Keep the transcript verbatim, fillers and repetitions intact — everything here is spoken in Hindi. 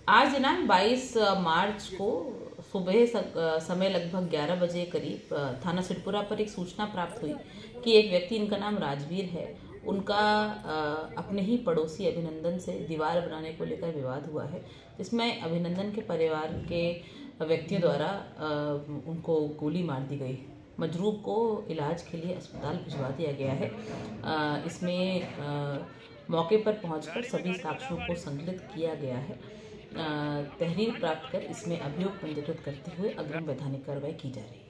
आज दिनांक बाईस मार्च को सुबह समय लगभग ग्यारह बजे करीब थाना सिद्धपुरा पर एक सूचना प्राप्त हुई कि एक व्यक्ति, इनका नाम राजवीर है, उनका अपने ही पड़ोसी अभिनंदन से दीवार बनाने को लेकर विवाद हुआ है, जिसमें अभिनंदन के परिवार के व्यक्तियों द्वारा उनको गोली मार दी गई। मजरूब को इलाज के लिए अस्पताल भिजवा दिया गया है। इसमें मौके पर पहुंचकर सभी साक्ष्यों को संकलित किया गया है। तहरीर प्राप्त कर इसमें अभियोग पंजीकृत करते हुए अग्रिम वैधानिक कार्रवाई की जा रही है।